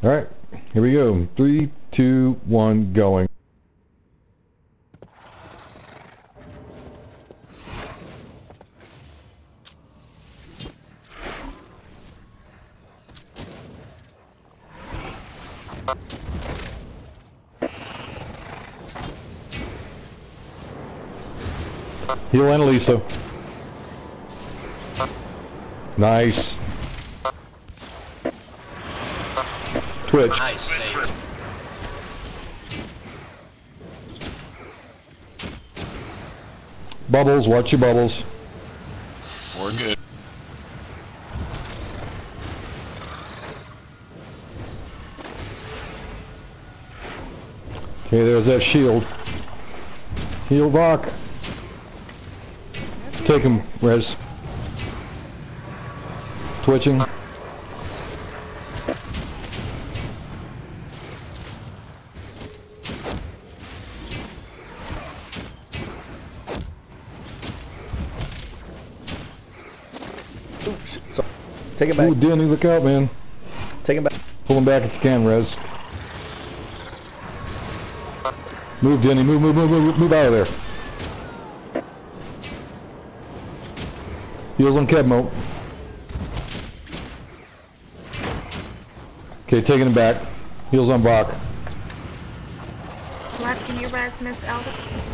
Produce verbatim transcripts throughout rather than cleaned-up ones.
Alright, here we go. Three, two, one, going. Heal and Lisa. Nice. Twitch. Nice save. Bubbles, watch your bubbles. We're good. Okay, there's that shield. Heal Doc. Take him, Rez. Twitching. Oops, sorry. Take it back. Ooh, Danny, look out, man. Take him back. Pull him back if you can, Rez. Move, Denny. Move, move, move, move, move out of there. Heals on Kevmo. Okay, taking him back. Heals on Bach. Left, can you res Miss Elder?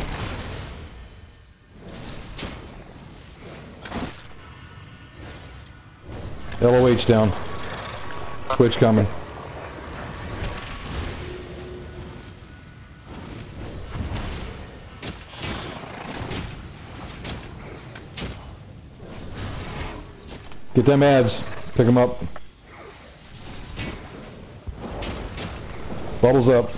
L O H down. Twitch coming. Get them ads. Pick them up. Bubbles up.